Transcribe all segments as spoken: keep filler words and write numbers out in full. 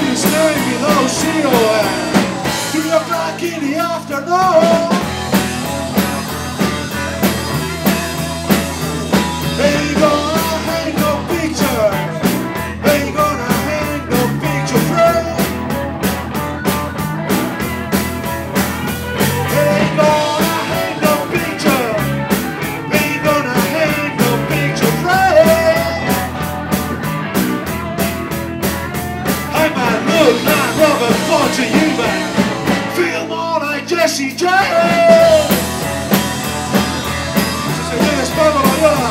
really staring me though, see her. Three o'clock in the afternoon. Ain't gonna hang no picture. Ain't gonna hang no picture frame. Ain't gonna hang no picture. Ain't gonna hang no picture frame. I might look like Robert Ford to you, but feel more like Jesse James. Se viene Spano Loyola.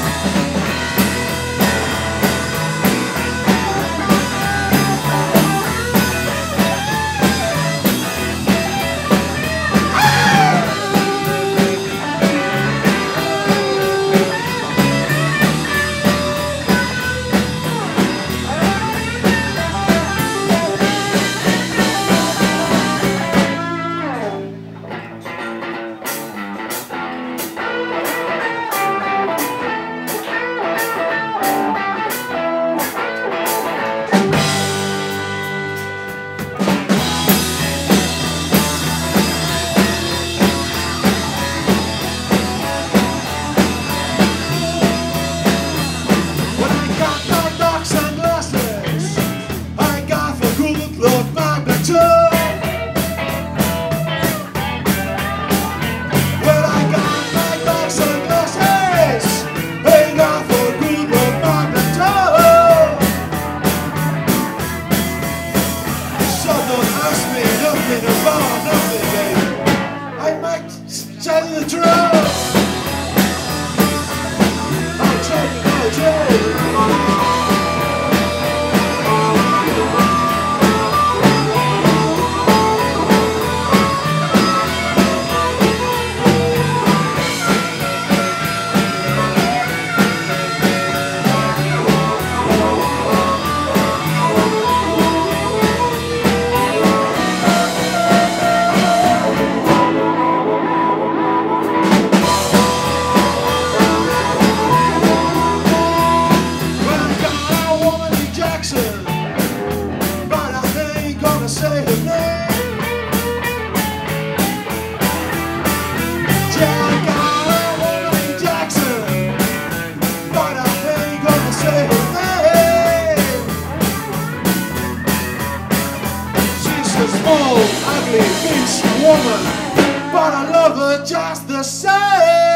Tell you the truth. I'll tell you the truth. Say her name. Yeah, I got a woman in Jackson, but I ain't gonna say her name. She's a small, ugly, bitch woman, but I love her just the same.